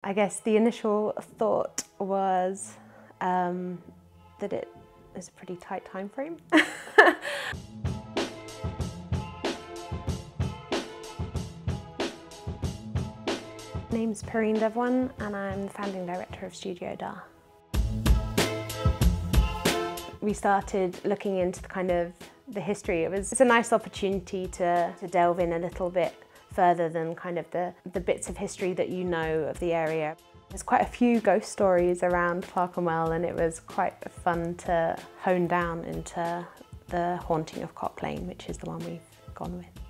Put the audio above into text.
I guess the initial thought was that it is a pretty tight time frame. My name's Perrine Devon and I'm the founding director of Studio Da. We started looking into the history. It's a nice opportunity to delve in a little bit further than kind of the bits of history that you know of the area. There's quite a few ghost stories around Clerkenwell and it was quite fun to hone down into the haunting of Cock Lane, which is the one we've gone with.